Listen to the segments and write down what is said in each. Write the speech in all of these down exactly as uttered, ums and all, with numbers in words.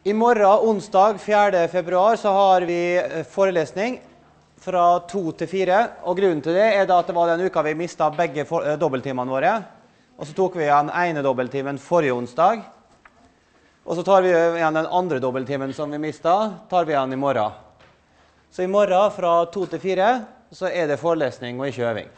I morgen, onsdag fjerde februar, så har vi forelesning fra to til fire. Og grunnen til det er da at det var den uka vi mistet begge dobbelttimene våre. Og så tok vi igjen ene dobbelttimen forrige onsdag. Og så tar vi igjen den andre dobbelttimen som vi mistet, tar vi igjen i morgen. Så i morgen fra to til fire så er det forelesning og ikke øving.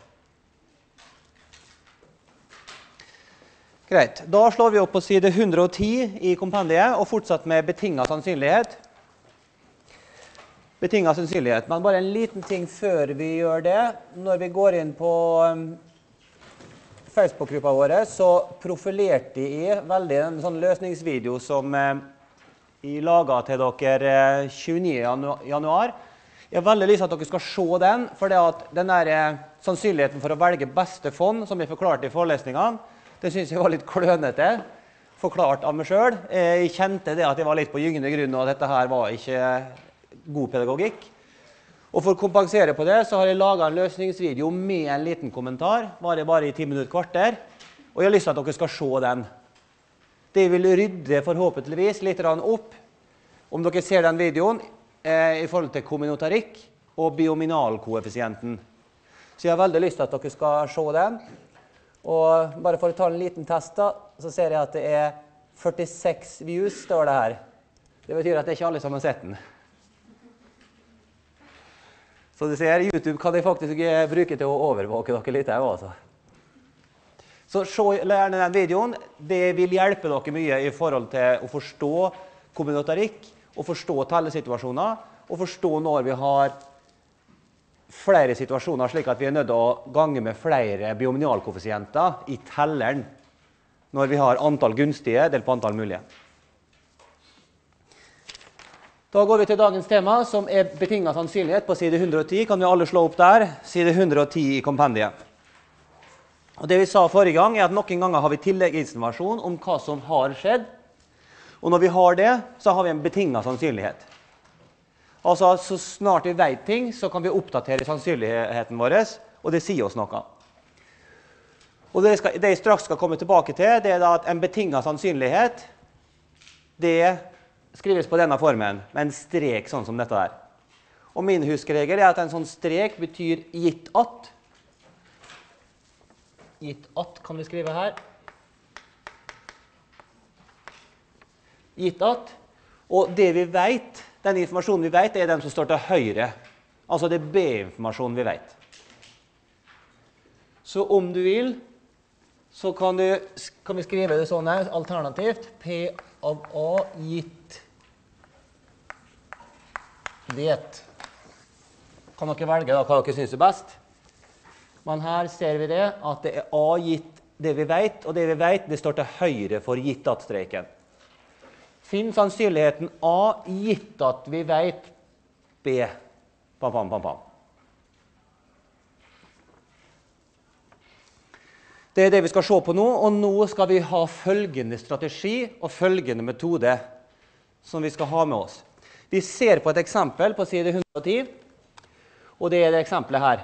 Greit, da slår vi opp på side hundre og ti i kompendiet og fortsetter med betinget sannsynlighet. Betinget sannsynlighet, men bare en liten ting før vi gjør det. Når vi går inn på Facebook-gruppa våre, så profilerte jeg veldig en sånn løsningsvideo som jeg laget til dere tjueniende januar. Jeg har veldig lyst til at dere skal se den, for det at den der sannsynligheten for å velge beste fond, som jeg forklarte i forelesningene, det synes jeg var litt klønete, forklart av meg selv. Jeg kjente det at jeg var litt på gyngende grunn, og at dette her var ikke god pedagogikk. Og for å kompensere på det, så har jeg laget en løsningsvideo med en liten kommentar, var det bare i ti minutter kvarter, og jeg har lyst til at dere skal se den. Det vil rydde forhåpentligvis litt opp, om dere ser den videoen, eh, i forhold til kombinatorikk og biominalkoeffisienten. Så jeg har veldig lyst til at dere skal se den. Og bare for å ta en liten test da, så ser jeg at det er førtiseks views, står det her. Det betyr at det er ikke alle som har sett den. Så du ser, YouTube kan jeg faktisk bruke til å overvåke dere litt her også. Så se gjerne den videoen. Det vil hjelpe dere mye i forhold til å forstå kombinatorikk, og forstå tellesituasjoner, og forstå når vi har flere situasjoner, slik at vi er nødt til å gange med flere biominalkoeffisienter i telleren når vi har antall gunstige delt på antall mulige. Da går vi til dagens tema, som er betinget sannsynlighet på side hundre og ti. Kan vi alle slå opp der? Side hundre og ti i kompendiet. Og det vi sa forrige gang er at noen ganger har vi tilleggsinformasjon om hva som har skjedd. Og når vi har det, så har vi en betinget sannsynlighet. Altså, så snart vi vet ting, så kan vi oppdatere sannsynligheten vår, og det sier oss noe. Og det, skal, det jeg straks skal komme tilbake til, det er da at en betinget sannsynlighet, det skrives på denne formen, med en strek sånn som dette der. Og min huskeregel er at en sånn strek betyr gitt at. Gitt at kan vi skrive her. Gitt at. Og det vi vet, den informasjonen vi vet, er den som står til høyre. Altså det er B-informasjonen vi vet. Så om du vil, så kan, du, kan vi skrive det sånn her, alternativt. P av A gitt vet. Kan dere velge da, hva dere synes er best? Men her ser vi det, at det er A gitt det vi vet, og det vi vet, det står til høyre for gitt at-streken. Finn sannsynligheten A gitt at vi vet B. Pam, pam, pam, pam. Det er det vi skal se på nå, og nå skal vi ha følgende strategi og følgende metode som vi skal ha med oss. Vi ser på et eksempel på side hundre og ti, og det er det eksempelet her.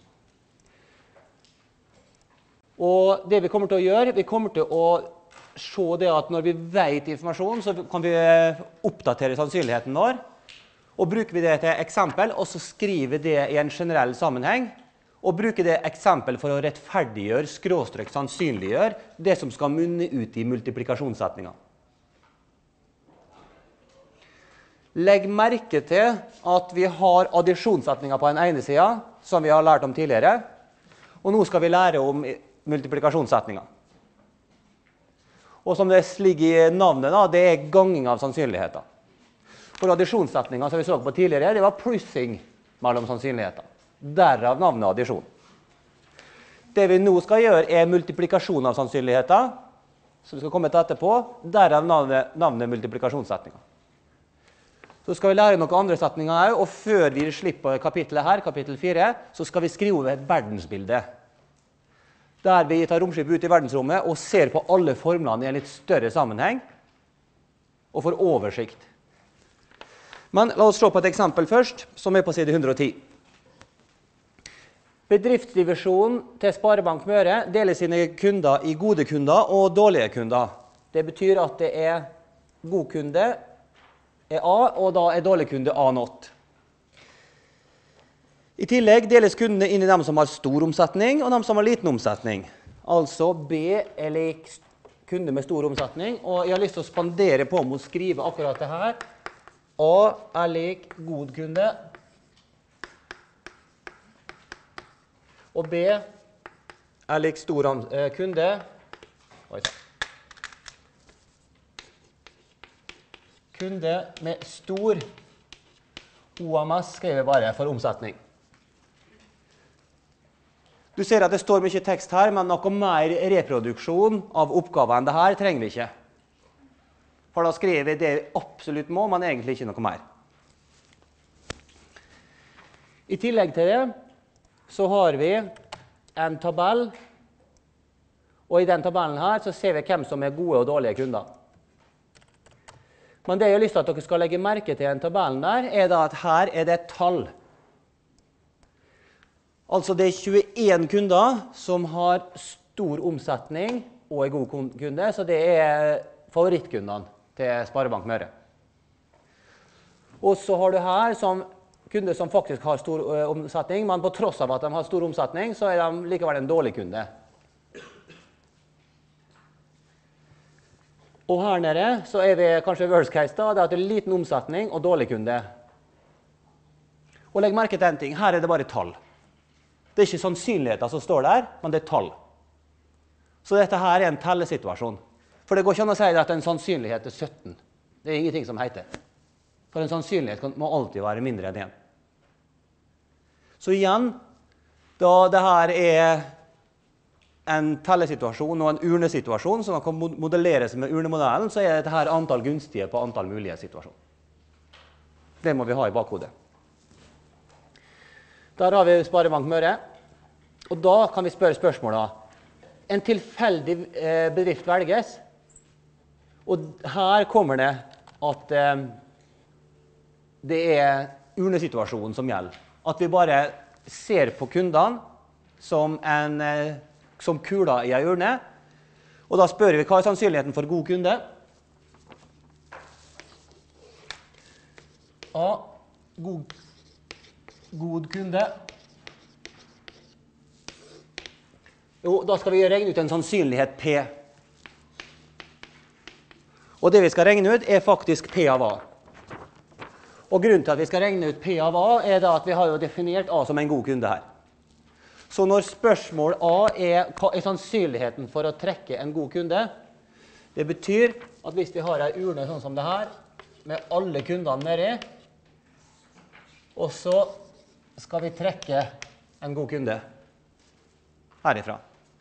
Og det vi kommer til å gjøre, vi kommer til å se det at når vi vet informasjon, så kan vi oppdatere sannsynligheten vår. Og bruker vi det til eksempel, og så skriver det i en generell sammenheng, og bruker det eksempel for å rettferdiggjøre, skråstrek sannsynliggjøre, det som skal munne ut i multiplikasjonssetninger. Legg merke til at vi har addisjonssetninger på den ene siden, som vi har lært om tidligere, og nå skal vi lære om multiplikasjonssetninger. Og som det ligger i navnet, da, det er ganging av sannsynligheter. For addisjonssetninger som vi så på tidligere, det var plussing mellom sannsynligheter. Derav navnet addisjon. Det vi nå skal gjøre er multiplikasjon av sannsynligheter, som vi skal komme til etterpå, derav navnet, navnet multiplikasjonssetninger. Så skal vi lære noen andre setninger også, og før vi slipper kapittelet her, kapittel fire, så skal vi skrive over et verdensbilde. Der vi tar romskipet ut i verdensrommet og ser på alle formlene i en litt større sammenheng, og får oversikt. Men la oss se på et eksempel først, som er på side hundre og ti. Bedriftsdivisjonen til Sparebank Møre deler sine kunder i gode kunder og dårlige kunder. Det betyr at det er god kunde er A, og da er dårlig kunde A not. I tillegg deles kundene inn i dem som har stor omsetning, og dem som har liten omsetning. Altså B er lik kunde med stor omsetning, og jeg har lyst til å spandere på med å skrive akkurat det her. A er lik god kunde, og B er lik stor kunde. Oi. Kunde med stor O M S skriver bare for omsetning. Du ser at det står mye tekst her, men noe mer reproduksjon av oppgaven det her trenger vi ikke. For da skriver vi det vi absolutt må, men egentlig ikke noe mer. I tillegg til det så har vi en tabell, og i den tabellen her så ser vi hvem som er gode og dårlige kunder. Men det jeg har lyst til at dere skal legge merke til i den tabellen der, er da at her er det et tall. Altså det er tjueen kunder som har stor omsetning og er god kunde, så det er favorittkundene til Sparebank Møre. Og så har du her som kunder som faktisk har stor omsetning, men på tross av at de har stor omsetning, så er de likevel en dårlig kunde. Og her nede så er vi kanskje worst case da, det er at det er liten omsetning og dårlig kunde. Og legg merke til en ting, her er det bare tall. Det er ikke sannsynligheter som står der, men det er tall. Så dette her er en tellesituasjon. For det går ikke an å si at det er en sannsynlighet til sytten. Det er ingenting som heter. For en sannsynlighet må alltid være mindre enn én. Så igjen, da det her er en tellesituasjon og en urnesituasjon som kan modelleres med urnemodellen, så er dette her antall gunstige på antall mulige situasjoner. Det må vi ha i bakhodet. Der har vi Sparebank Møre, og da kan vi spørre spørsmålet. En tilfeldig bedrift velges, og her kommer det at det er urnesituasjonen som gjelder. At vi bare ser på kundene som, en, som kula i en urne, og da spør vi hva er sannsynligheten for god kunde. A, god God kunde. Jo, da skal vi regne ut en sannsynlighet P. Og det vi skal regne ut er faktisk P av A. Og grunnen til at vi skal regne ut P av A er da at vi har jo definert A som en god kunde her. Så når spørsmål A er hva er sannsynligheten for å trekke en god kunde, det betyr at hvis vi har en urne sånn som det her, med alle kundene nedi, og så skal vi trekke en god kunde herifra.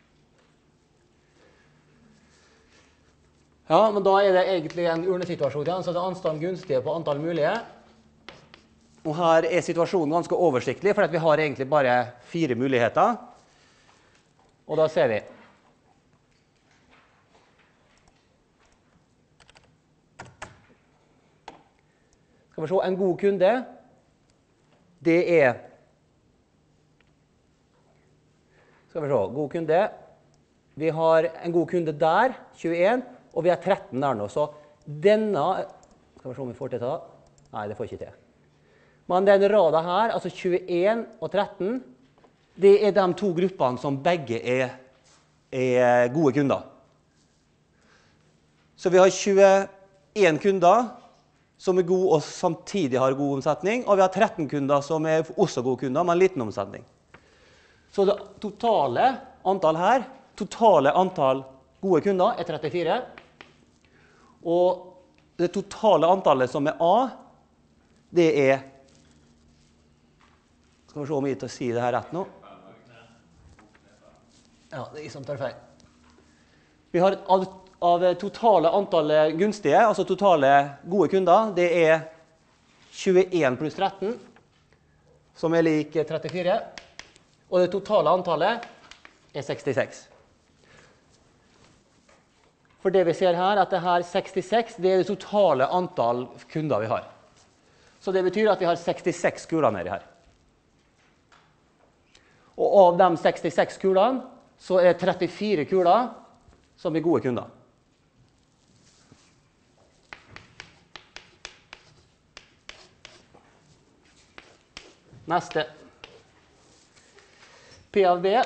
Ja, men da er det egentlig en urnesituasjon igjen, så det er anstand gunstige på antall mulige. Og her er situasjonen ganske oversiktlig, for vi har egentlig bare fire muligheter. Og da ser vi. Skal vi se, en god kunde, det er Skal vi se, god kunde. Vi har en god kunde der, tjueen, og vi har tretten der nå. Så denne Skal vi se om vi får til det. Nei, det får ikke til. Men den rada her, altså tjueen og tretten, det er de to gruppene som begge er, er gode kunder. Så vi har tjueen kunder som er gode og samtidig har god omsetning, og vi har tretten kunder som er også gode kunder, men liten omsetning. Så det totale antall her, totale antall gode kunder er trettifire, og det totale antallet som er A, det er, skal vi se om vi til å si det her rett nå. Ja, det er jeg som tar feil. Vi har av, av totale antallet gunstige, altså totale gode kunder, det er tjueen pluss tretten, som er lik trettifire, og det totale antallet er sekstiseks. For det vi ser her, at det her sekstiseks, det er det totale antall kunder vi har. Så det betyr at vi har sekstiseks kuler nedi her. Og av de sekstiseks kulene, så er det trettifire kuler som er gode kunder. Neste. P av B.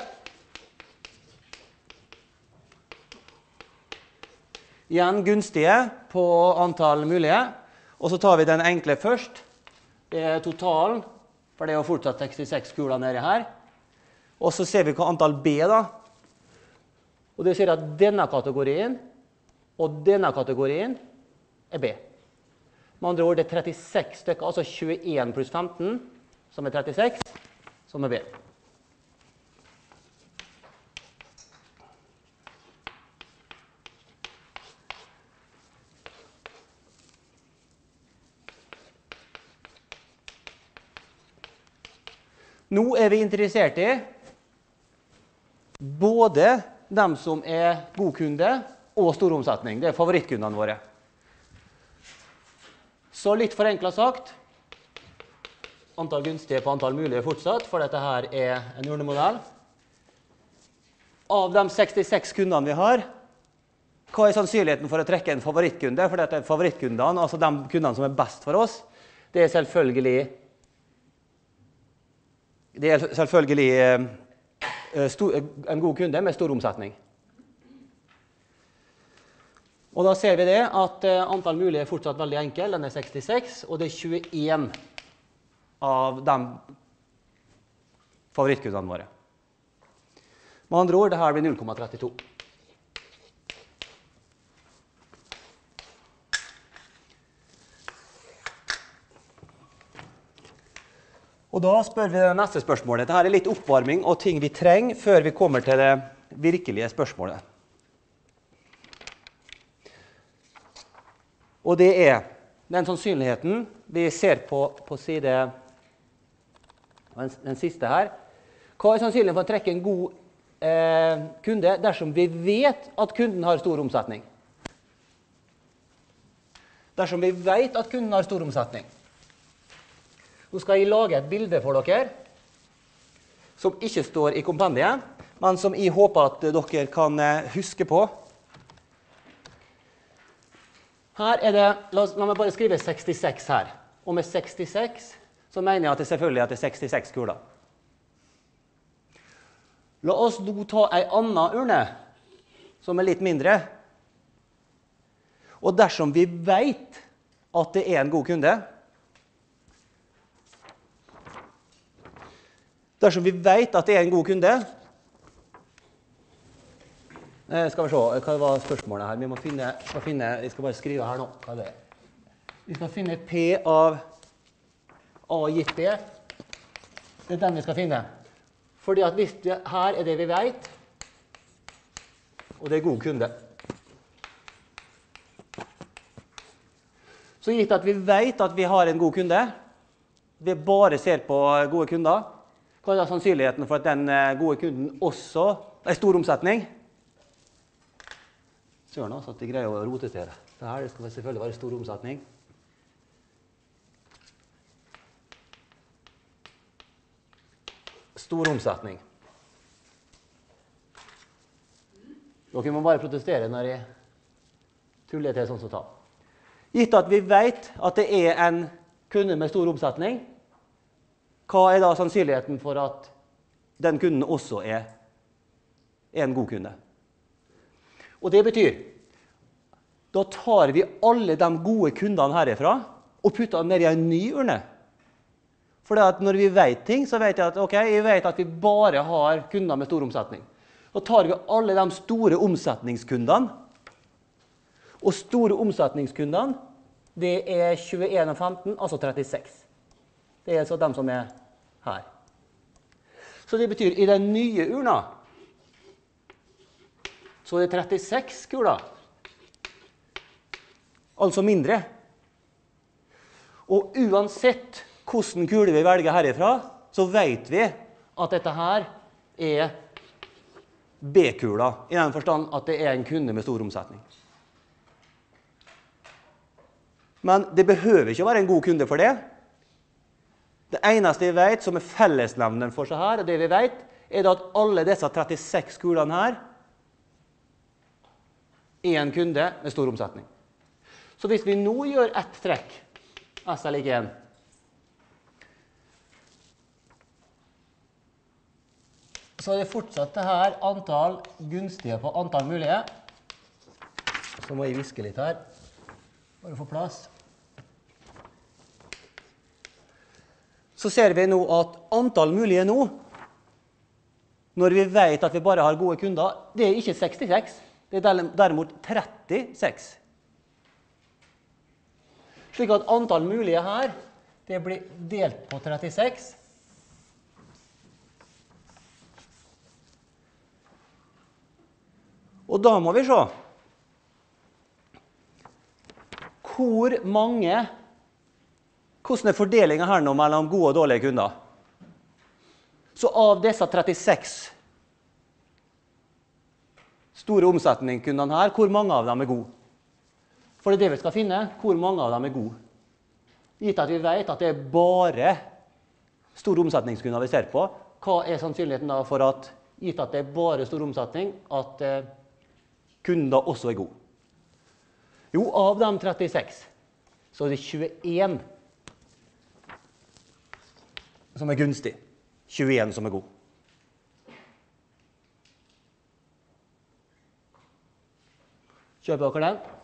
Igjen gunstige på antall mulige. Og så tar vi den enkle først. Det er totalen, for det er jo fortsatt sekstiseks kuler nede her. Og så ser vi hva antall B da. Og det sier at denne kategorien og denne kategorien er B. Med andre ord, det er trettiseks stykker, altså tjueen pluss femten, som er trettiseks, som er B. Nå er vi interessert i både dem som er god kunde og stor omsetning. Det er favorittkundene våre. Så litt forenklet sagt, antall gunstige på antall mulige fortsatt, for dette her er en urnemodell. Av de sekstiseks kundene vi har, hva er sannsynligheten for å trekke en favorittkunde? For dette er favorittkundene, altså de kundene som er best for oss. Det er selvfølgelig, det er selvfølgelig eh, stor, en god kunde med stor omsetning. Og da ser vi det at eh, antall mulige er fortsatt veldig enkel, den er sekstiseks, og det er tjueen av de favorittkundene våre. Med andre ord, dette blir null komma trettito. Og da spør vi det neste spørsmålet. Dette er litt oppvarming og ting vi trenger før vi kommer til det virkelige spørsmålet. Og det er den sannsynligheten vi ser på, på side, den, den siste her. Hva er sannsynligheten for å trekke en god eh, kunde dersom vi vet at kunden har stor omsetning? Dersom vi vet at kunden har stor omsetning. Nå skal jeg lage et bilde for dere, som ikke står i kompendiet, men som jeg håper at dere kan huske på. Her er det, la, la meg bare skrive sekstiseks her. Og med sekstiseks så mener jeg at det selvfølgelig at det er sekstiseks kuler. La oss nå ta en annen urne, som er litt mindre. Og dersom vi vet at det er en god kunde, dersom vi vet at det er en god kunde, eh, skal vi se, hva var spørsmålet her? Vi må finne, skal finne, jeg skal bare skrive her nå, hva er det? Vi skal finne P av A gitt B. Det er den vi skal finne. Fordi at hvis det, her er det vi vet, og det er god kunde. Så gitt at vi vet at vi har en god kunde, vi bare ser på gode kunder, hva er sannsynligheten for at den gode kunden også er stor omsetning? Søren altså at de greier å rote til det. Det her skal selvfølgelig være stor omsetning. Stor omsetning. Dere må bare protestere når jeg tuller til sånn som ta. Gitt at vi vet at det er en kunde med stor omsetning, hva er da sannsynligheten for at den kunden også er, er en god kunde? Og det betyr, da tar vi alle de gode kundene herifra og putter dem ned i en ny urne. For når vi vet ting, så vet jeg at, ok, jeg vet at vi bare har kunder med stor omsetning. Da tar vi alle de store omsetningskundene. Og store omsetningskundene, det er tjueen og femten, altså trettiseks. Det er altså de som er her. Så det betyr, i den nye urna, så er det trettiseks kuler. Altså mindre. Og uansett hvordan kule vi velger herifra, så vet vi at dette her er B-kula, i den forstand at det er en kunde med stor omsetning. Men det behøver ikke å være en god kunde for det. Det eneste vi vet som er fellesnevneren for seg her, og det vi vet, er at alle disse trettiseks kulene her er en kunde med stor omsetning. Så hvis vi nå gjør ett trekk, S er lik én, så er det fortsatt det her antall gunstige på antall mulige. Så må jeg viske litt her, bare få plass. Så ser vi nå at antall mulige nå, når vi vet at vi bare har gode kunder, det er ikke sekstiseks, det er derimot trettiseks. Slik at antall mulige her, det blir delt på trettiseks. Og da må vi se hvor mange, hvordan er fordelingen her nå mellom gode og dårlige kunder. Så av disse trettiseks store omsetningskundene her, hvor mange av dem er gode? For det er det vi skal finne, hvor mange av dem er gode. Gitt at vi vet at det er bare store omsetningskunder vi ser på, hva er sannsynligheten da for at, gitt at det er bare stor omsetning, at eh, kunden da også er god? Jo, av de trettiseks, så er det tjueen som er gunstig. tjueen som er god. Kjøper dere den?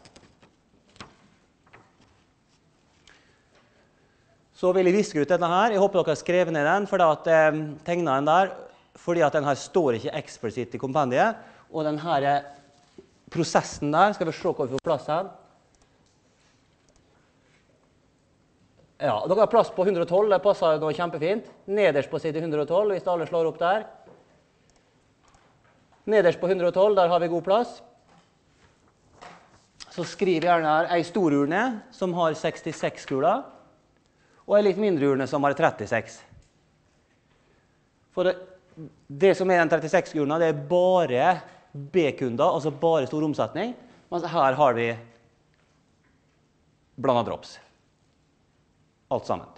Så vil jeg viske ut denne her. Jeg håper dere har skrevet ned den, for at jeg eh, tegnet den der, fordi at den her står ikke eksplisitt i kompendiet, og den her prosessen der, skal vi se hva vi får plass her. Ja, dere har plass på hundre og tolv, det passer nå kjempefint. Nederst på side hundre og tolv, hvis alle slår opp der. Nederst på hundre og tolv, der har vi god plass. Så skriver jeg gjerne her en stor urne som har sekstiseks kuler, og en litt mindre urne som har trettiseks. For det, det som er den trettiseks-urna, det er bare B-kunder, altså bare stor omsetning, mens her har vi blandet drops. Alt sammen.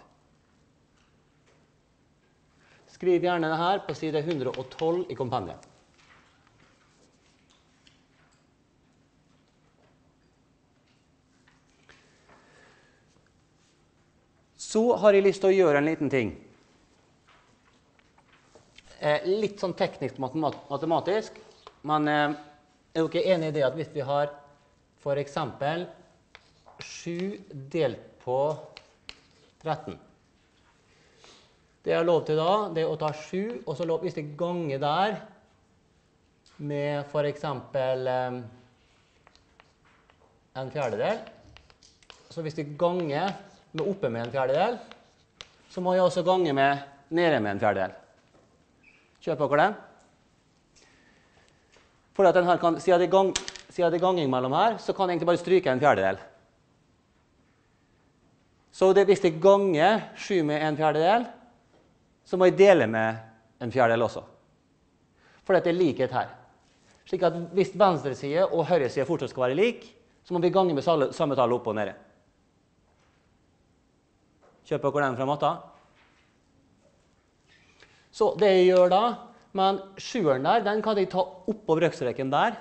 Skriv gjerne det her på side hundre og tolv i kompendiet. Så har jeg lyst til å gjøre en liten ting. Eh, litt sånn teknisk matematisk, men eh, er dere enige i det at hvis vi har for eksempel sju delt på tretten. Det jeg har lov til da, det er å ta sju, og så lov, hvis jeg ganger der med for eksempel eh, en fjerdedel, så hvis jeg ganger med oppe med en fjerdedel, så må jeg også gange med nede med en fjerdedel. Kjøper dere den? For at den her kan, siden det er, gang, siden det er ganging mellom her, så kan jeg egentlig bare stryke en fjerdedel. Så det, hvis jeg ganger sju med en fjerdedel, så må jeg dele med en fjerdedel også. For dette er likhet her. Slik at hvis venstre side og høyre side fortsatt skal være lik, så må vi gange med samme tall opp og nede. Kjøper dere den fra matta? Så det jeg gjør da, men sjueren der, den kan jeg ta opp på brøkstreken der.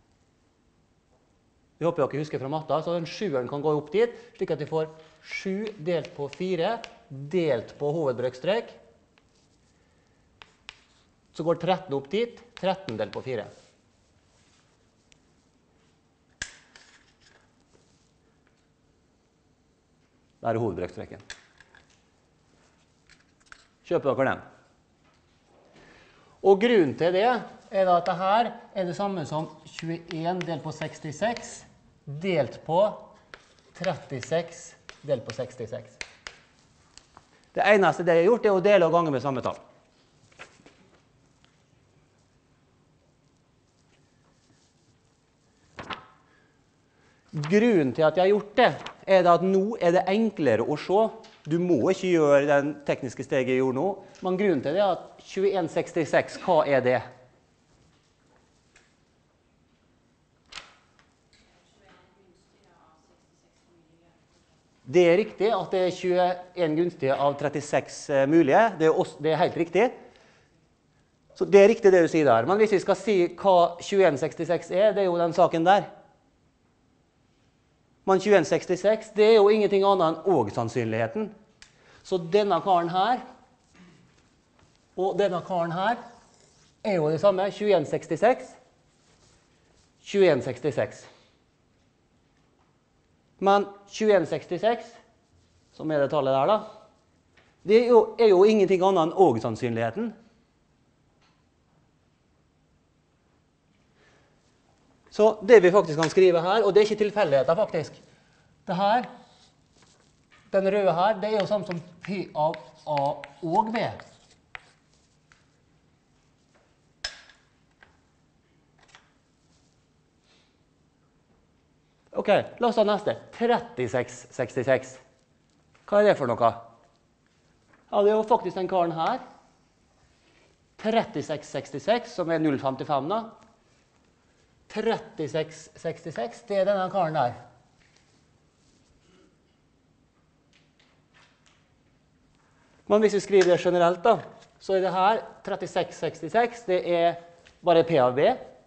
Jeg håper dere husker fra matta, så den sjueren kan gå opp dit, slik at jeg får sju delt på fire, delt på hovedbrøkstrek. Så går tretten opp dit, tretten delt på fire. Der er hovedbrøkstreken. Kjøper dere den? Og grunnen til det er at dette her er det samme som tjueen delt på sekstiseks, delt på trettiseks delt på sekstiseks. Det eneste det jeg har gjort er å dele og gange med samme tall. Grunnen til at jeg har gjort det, er at nå er det enklere å se. Du må ikke gjøre den tekniske steget jeg gjorde nå, men grunnen til det er at tjueen sekstiseks, hva er det? Det er riktig at det er tjueen gunstige av trettiseks mulige. Det er, også, det er helt riktig. Så det er riktig det du sier der. Men hvis vi skal si hva tjueen sekstiseks er, det er jo den saken der. Men tjueen sekstiseks, det er jo ingenting annet enn og-sannsynligheten. Så denne karen her, og denne karen her, er jo det samme, tjueen sekstiseks. tjueen sekstiseks. Men tjueen sekstiseks, som er det tallet der da, det er jo, er jo ingenting annet enn og-sannsynligheten. Så det vi faktisk kan skrive her, og det er ikke tilfeldigheter faktisk, det her, den røde her, det er jo samme som P av A og B. Ok, la oss ta neste. trettiseks sekstiseks. Hva er det for noe? Ja, det er jo faktisk den karen her. trettiseks sekstiseks, som er null komma femtifem da. trettiseks sekstiseks, det er denne karen der. Men hvis vi skriver det generelt da, så er det her trettiseks sekstiseks, det er bare P av B.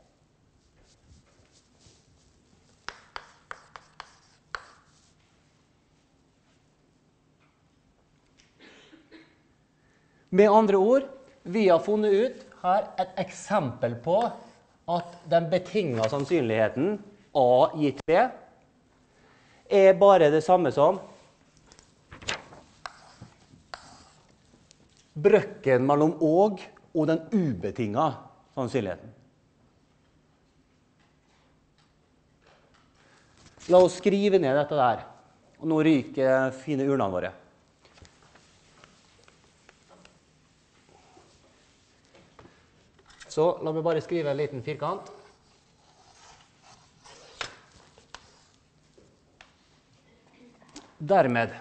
Med andre ord, vi har funnet ut her et eksempel på at den betingede sannsynligheten A gitt B er bare det samme som brøkken mellom og og den ubetingede sannsynligheten. La oss skrive ned dette der. Og nå ryker fine urnene våre. Så la meg bare skrive en liten firkant. Dermed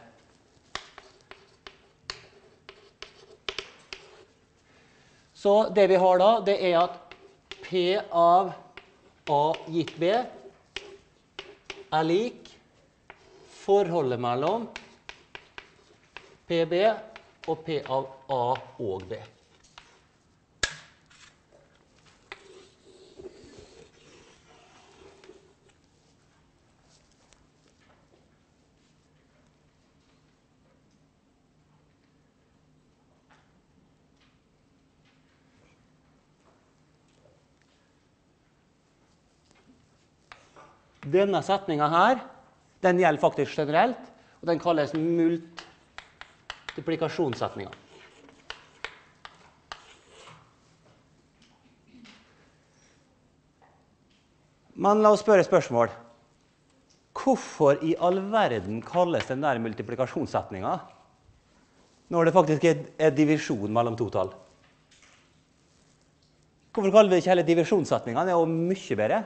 så det vi har da, det er at P av A gitt B er lik forholdet mellom P B og P av A og B. Denne setningen her, den gjelder faktisk generelt, og den kalles multiplikasjonssetningen. Men la oss spørre spørsmål. Hvorfor i all verden kalles den der multiplikasjonssetningen når det faktisk er, er divisjon mellom to tall? Hvorfor kaller vi ikke hele divisjonssetningen? Det er jo mye bedre.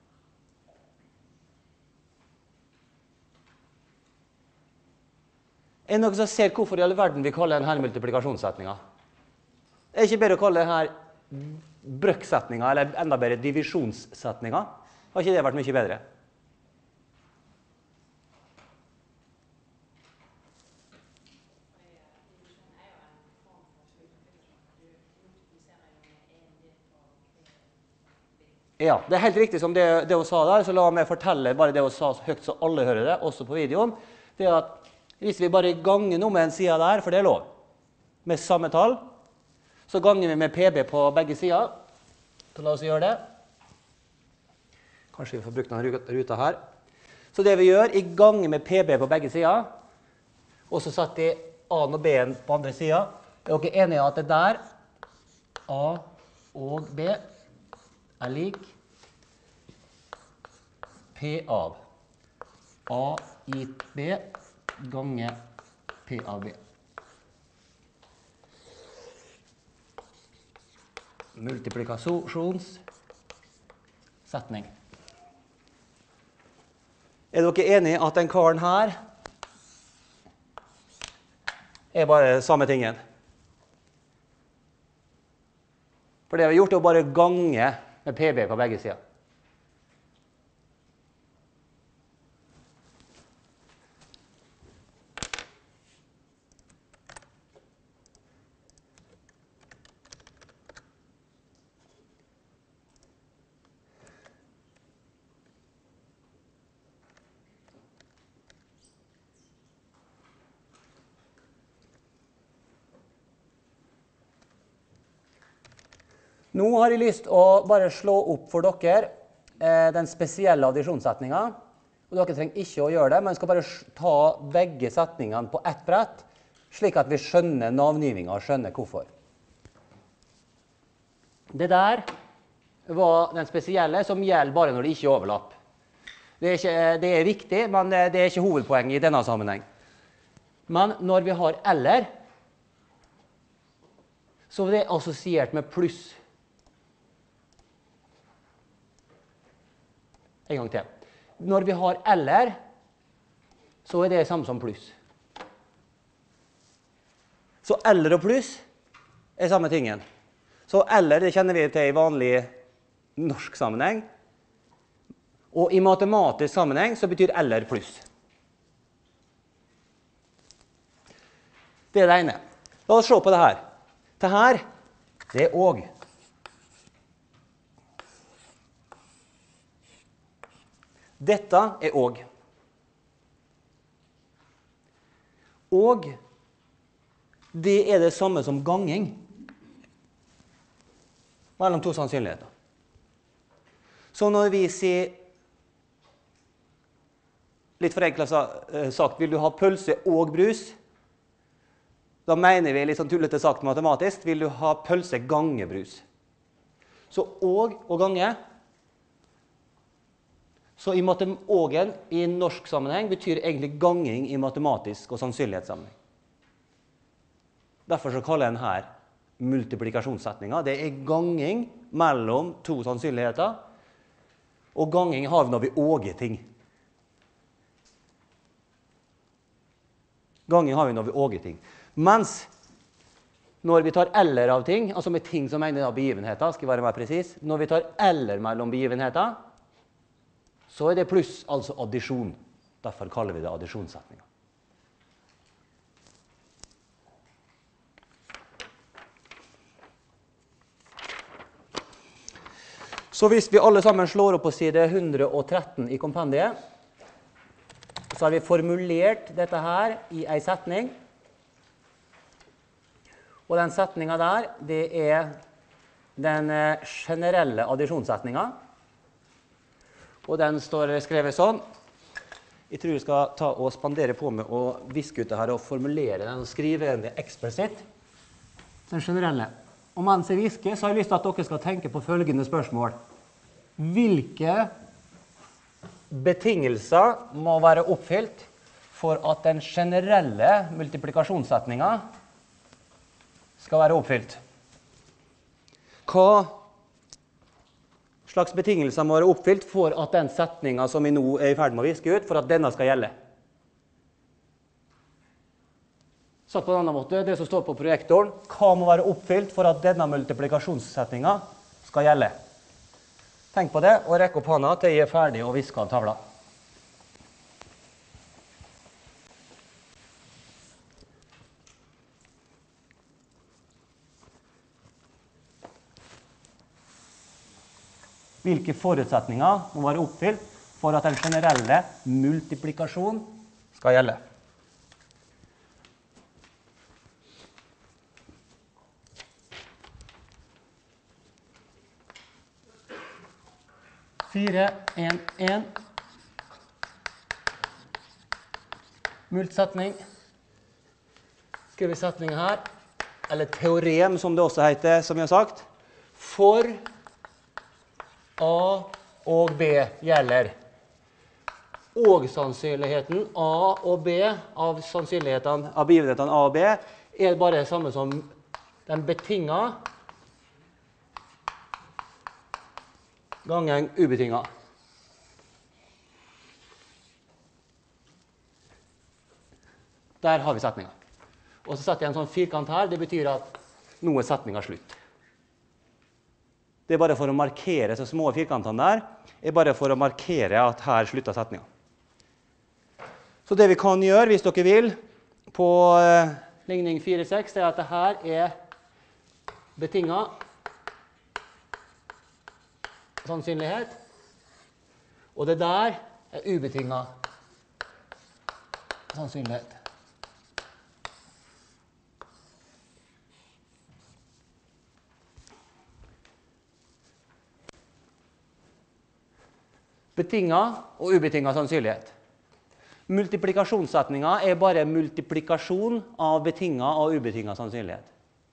Er det noen som ser hvorfor i all verden vi kaller denne multiplikasjonssetningen? Er det ikke bedre å kalle denne brøkksetningen, eller enda bedre divisjonssetningen? Har ikke det vært mye bedre? Ja, det er helt riktig som det, det hun sa der, så la meg fortelle bare det hun sa høyt så alle hører det, også på videoen. Det er at hvis vi bare ganger noe med en side der, for det er lov, med samme tall, så ganger vi med P B på begge sider. Så la oss gjøre det. Kanskje vi får brukt denne ruta her. Så det vi gjør, i ganger med P B på begge sider, og så setter vi A og B på andre siden. Er dere enige at det der, A og B, er lik P av A gitt B ganger P av B. Multiplikasjonssetning. Er dere enige at den karen her er bare samme tingen? For det vi har gjort er å bare gange med P B på begge sider. Nå har jeg lyst å bare slå opp for dere eh, den spesielle addisjonssetningen. Og dere trenger ikke å gjøre det, men jeg skal bare ta begge setningene på ett brett, slik at vi skjønner navngivningen og skjønner hvorfor. Det der var den spesielle som gjelder bare når det ikke er overlapp. Det er, ikke, det er viktig, men det er ikke hovedpoeng i denne sammenheng. Men når vi har eller, så er det assosiert med pluss. En gang til. Når vi har eller, så er det samme som pluss. Så eller og pluss er samme tingen. Så eller, det kjenner vi til i vanlig norsk sammenheng. Og i matematisk sammenheng så betyr eller pluss. Det er det ene. La oss se på det her. Det her, det er og. Dette er og. Og det er det samme som ganging mellom to sannsynligheter. Så når vi sier, litt forenklet sagt, vil du ha pølse og brus, da mener vi litt sånn tullete sagt matematisk, vil du ha pølse gange brus. Så og og gange. Så i ågen i norsk sammenheng betyr egentlig ganging i matematisk og sannsynlighetssammenheng. Derfor så kaller jeg den her multiplikasjonssetninger. Det er ganging mellom to sannsynligheter, og ganging har vi når vi åger ting. Ganging har vi når vi åger ting. Mens når vi tar eller av ting, altså med ting som egner av begivenheter, skal jeg være mer presis, når vi tar eller mellom begivenheter, så er det pluss, altså addisjon. Derfor kaller vi det addisjonssetninger. Så hvis vi alle sammen slår opp på side ett hundre og tretten i kompendiet, så har vi formulert dette her i en setning. Og den setningen der, det er den generelle addisjonssetningen. Og den står skrevet sånn. Jeg tror jeg skal ta og spandere på med å viske ut det her og formulere den og skrive den eksplisitt. Den generelle. Og mens jeg visker, så har jeg lyst til at dere skal tenke på følgende spørsmål. Hvilke betingelser må være oppfylt for at den generelle multiplikasjonssetningen skal være oppfylt? Hva slags betingelser må være oppfylt for at den setningen som vi nå er i ferd med å viske ut, for at denne skal gjelde? Sagt på en annen måte, det som står på projektoren, hva må være oppfylt for at denne multiplikasjonssetningen skal gjelde? Tenk på det, og rekk opp hånda til jeg er ferdig og visker tavla. Hvilke forutsetninger må være oppfylt for at den generelle multiplikasjon skal gjelde? fire, en, en. Multsetning. Skriver vi setningen her. Eller teorem, som det også heter, som jeg har sagt. For A og B gjelder. Og sannsynligheten A og B av sannsynlighetene av begivenhetene A og B er bare det samme som den betinget gangen ubetinget. Der har vi setningen. Og så setter jeg en sånn firkant her. Det betyr at nå er setningen slutt. Det er bare for å markere så små firkantene der. Det er bare for å markere at her slutter setningen. Så det vi kan gjøre, hvis dere vil, på eh, ligning fire seks, er at det her er betinget sannsynlighet, og det der er ubetinget sannsynlighet. betinget og ubetinget sannsynlighet. Multiplikasjonssetningen er bare multiplikasjon av betinget og ubetinget sannsynlighet.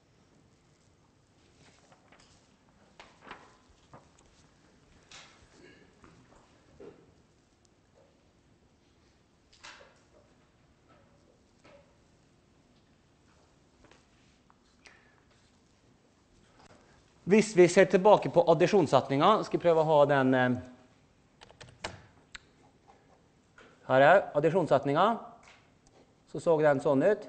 Hvis vi ser tilbake på addisjonssetningen, skal jeg prøve å ha den eh, her er addisjonssetningen, så så den sånn ut.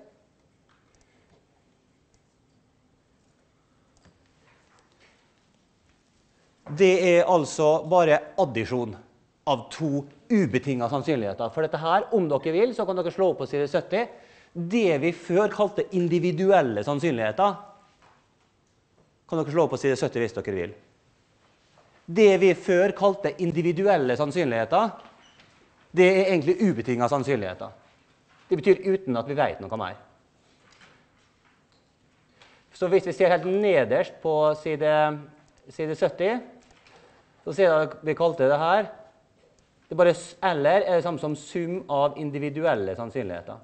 Det er altså bare addisjon av to ubetingede sannsynligheter. For dette her, om dere vil, så kan dere slå opp på side sytti. Det vi før kalte individuelle sannsynligheter, kan dere slå på side sytti hvis dere vil. Det vi før kalte individuelle sannsynligheter, det er egentlig ubetingede sannsynligheter. Det betyr uten at vi vet noe mer. Så hvis vi ser helt nederst på side, side sytti, så ser dere at vi kalte det her, det er bare eller er det samme som sum av individuelle sannsynligheter.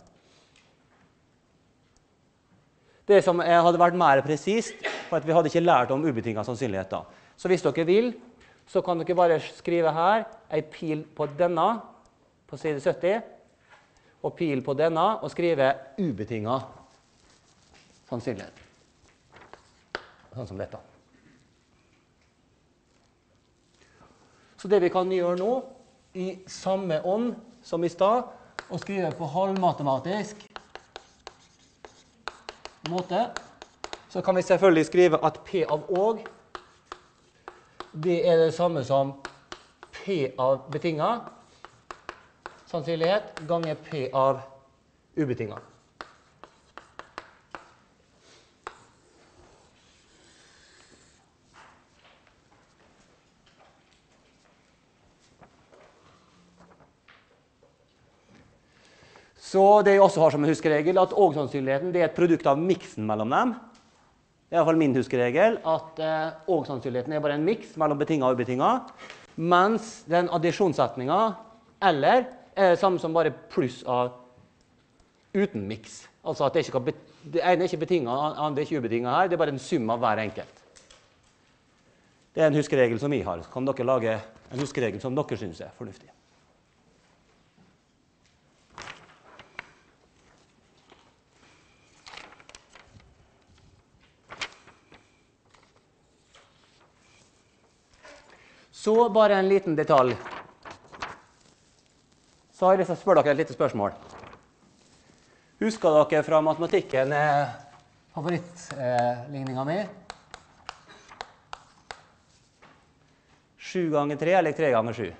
Det som hadde vært mer presist, for at vi hadde ikke lært om ubetingede sannsynligheter. Så hvis dere vil, så kan dere bare skrive her en pil på denne, på side sytti, og pil på denne, og skrive ubetinget sannsynlighet. Sånn som dette. Så det vi kan gjøre nå, i samme ånd som i stad, og skrive på halvmatematisk måte, så kan vi selvfølgelig skrive at P av og, det er det samme som P av betinget sannsynlighet ganger P av ubetinget. Så det jeg også har som en huskeregel, at og-sannsynligheten det er et produkt av miksen mellom dem. Det er i hvert fall min huskeregel, at eh, og-sannsynligheten er bare en miks mellom betinget og ubetinget, mens den addisjonssetningen, eller, er det samme som bare pluss av uten miks. Altså at det, ikke kan, det ene er ikke betinget, det andre er ikke ubetinget her, det er bare en sum av hver enkelt. Det er en huskeregel som vi har. Så kan dere lage en huskeregel som dere synes er fornuftig. Så bare en liten detalj. Så har jeg lyst til å spørre dere et lite spørsmål. Husker dere fra matematikken eh, favorittligningen min? sju ganger tre eller tre ganger sju.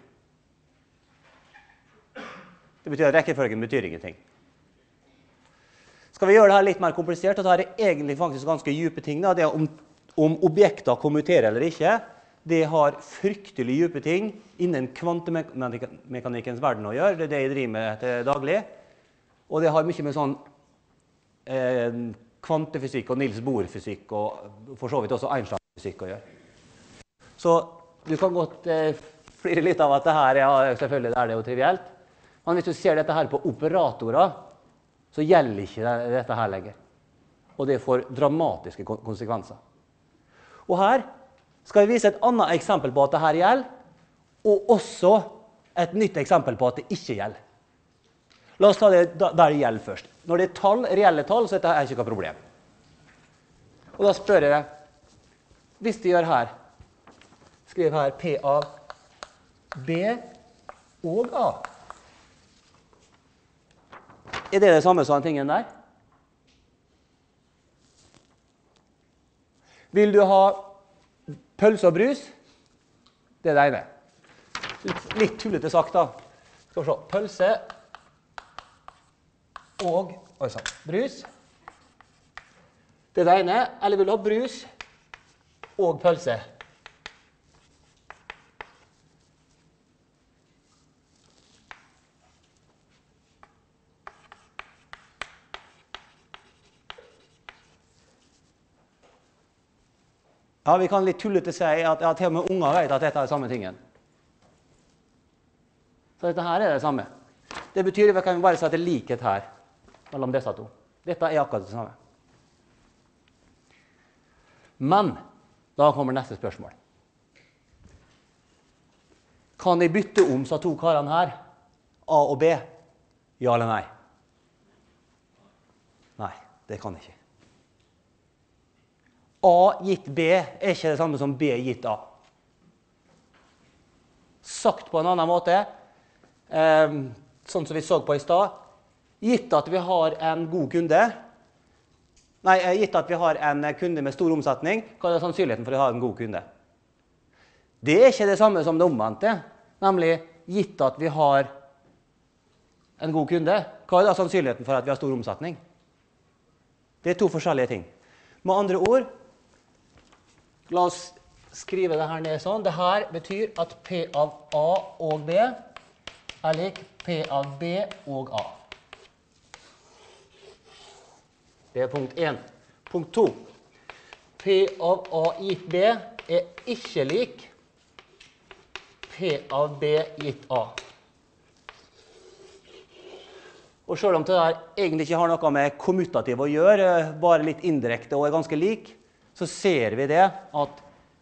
Det betyr at rekkefølgen betyr ingenting. Skal vi gjøre dette litt mer komplisert, og så er det egentlig faktisk ganske dype ting, da. Det er om, om objekter kommuterer eller ikke. Det har fryktelig dype ting innen kvantemekanikkens verden å gjøre. Det er det jeg driver med til daglig. Og det har mye med sånn eh, kvantefysikk og Niels Bohr-fysikk og for så vidt også Einstein-fysikk å gjøre. Så du kan godt eh, flire litt av at det her er, selvfølgelig er det jo trivielt. Men hvis du ser dette her på operatorer, så gjelder ikke det, dette her lenger. Og det får dramatiske konsekvenser. Og her skal jeg vise et annet eksempel på at dette gjelder, og også et nytt eksempel på at det ikke gjelder. La oss ta det der det gjelder først. Når det er tall, reelle tall, så er dette ikke noe problem. Og da spør jeg, hvis de gjør her, skriv her P av B og A. Er det det samme som den tingen der? Vil du ha pølse og brus? Det er det ene. Litt, litt tullete sagt da. Skal vi se. Pølse og oi, sånn, brus. Det er det ene. Eller vil du ha brus og pølse? Ja, vi kan litt tullete si at ja, til og med unger vet at dette er samme tingen. Så dette her er det samme. Det betyr at vi kan bare sette likhet her mellom disse to. Dette er akkurat det samme. Men da kommer neste spørsmål. Kan jeg bytte om så to karene her, A og B? Ja eller nei? Nei, det kan jeg ikke. A gitt B er ikke det samme som B gitt A. Sagt på en annen måte, eh, sånn som vi så på i stad, gitt at vi har en god kunde, nei, gitt at vi har en kunde med stor omsetning, hva er sannsynligheten for å ha en god kunde? Det er ikke det samme som det omvendte, nemlig gitt at vi har en god kunde, hva er da sannsynligheten for at vi har stor omsetning? Det er to forskjellige ting. Med andre ord, la oss skrive det her ned sånn. Det her betyr at P av A og B er lik P av B og A. Det er punkt én. Punkt to. P av A gitt B er ikke lik P av B gitt A. Og selv om det der egentlig ikke har noe med kommutativ å gjøre, bare litt indirekte og er ganske lik, så ser vi det at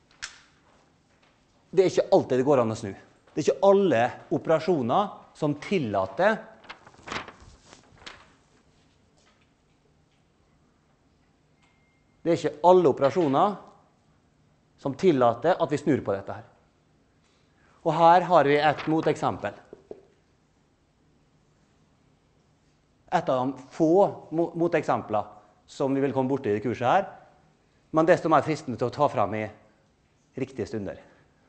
det er ikke alltid det går an å snu. Det er ikke alle operasjoner som tillater Det er ikke alle operasjoner som tillater at vi snur på dette her. Og her har vi et moteksempel. Et av de få moteksempler som vi vil komme borti i kurset her, men desto mer fristende til å ta frem i riktige stunder.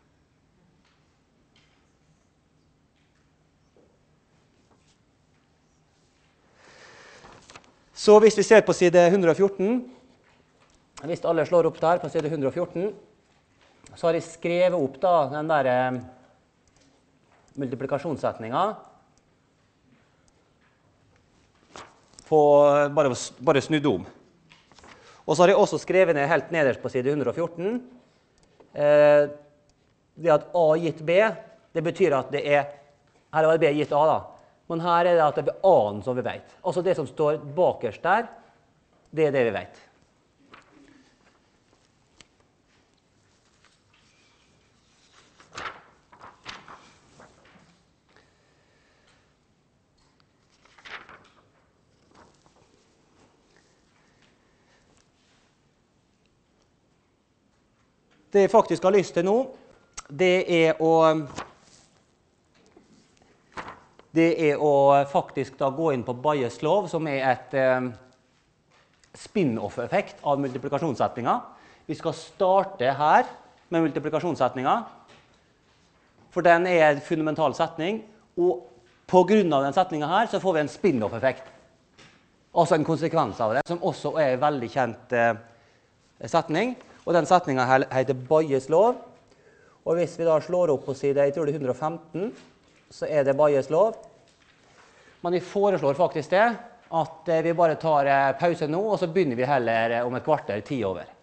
Så hvis vi ser på side hundre og fjorten, hvis alle slår opp der på side hundre og fjorten, så har jeg skrevet opp da den der eh, multiplikasjonssetningen på bare, bare snudd om. Og så har jeg også skrevet ned helt nederst på side hundre og fjorten eh, det at A gitt B, det betyr at det er, her er det B gitt A da, men her er det at det er A-en som vi vet. Altså det som står bakerst der, det er det vi vet. Det jeg faktisk har lyst til nå, det er å, det er å faktisk da gå inn på Bayes lov, som er et eh, spin-off-effekt av multiplikasjonssetninger. Vi skal starte her med multiplikasjonssetninger, for den er en fundamental setning, og på grunn av den setningen her så får vi en spin-off-effekt. Altså en konsekvens av det, som også er en veldig kjent eh, setning. Og den setningen heter Bayes lov. Og hvis vi da slår opp på side, jeg tror det er hundre og femten, så er det Bayes lov. Men vi foreslår faktisk det, at vi bare tar pause nå, og så begynner vi heller om et kvarter, ti over.